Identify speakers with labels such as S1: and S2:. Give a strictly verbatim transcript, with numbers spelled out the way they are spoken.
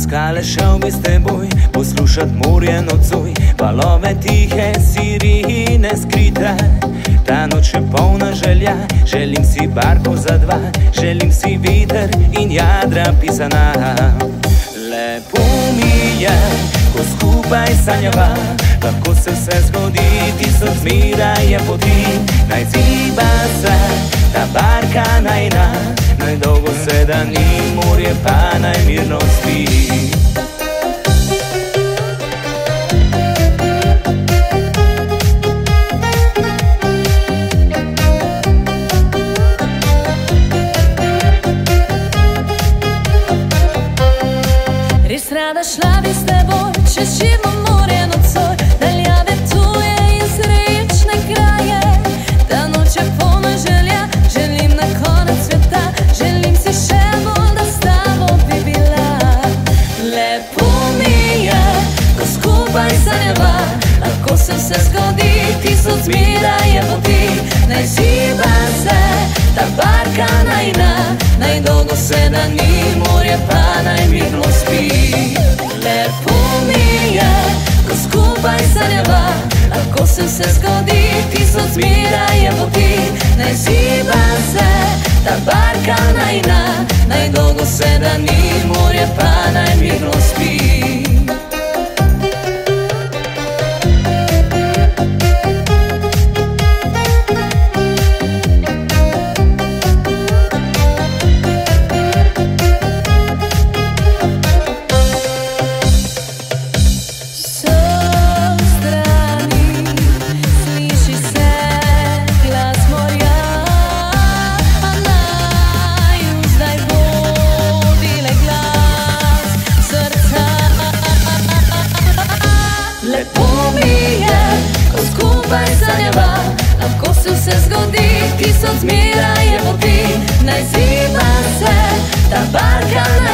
S1: skale šel bi s teboj, poslušat morje nocoj, valove tihe, sirine skrite. Ta noč je polna želja, želim si barko za dva, želim si viter in jadra pisana. Lepo mi je, ko skupaj sanjava, lahko se vse zgodi, tisoč zmiraj je poti. Naj ziba se ta barka najna, naj dolgo se da ni, morje pa naj mirno spi.
S2: Res rada šla bi s teboj, čez živo morje nocoj, daljave tuje in srečne kraje. Ta noč je polna želja, želim na konec sveta, želim si še bolj, da s tabo bi bila. Lepo mi je, ko skupaj sanjava, lahko se vse zgodi, tisoč zmiraj je poti. Naj ziba se ta barka najna, naj dolgo se da ni, morje pa naj mirno spi. Lepo mi je, ko skupaj sanjava, lahko se vse zgodi, tisoč zmiraj je poti. Naj ziba se ta barka najna, naj dolgo se da ni, morje pa naj mirno spi. Lepo mi je, ko skupaj sanjava, lahko se vse zgodi, tisoč zmiraj je poti. Naj ziba se ta barka